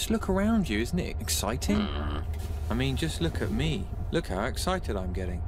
Just look around you, isn't it exciting? I mean, just look at me. Look how excited I'm getting.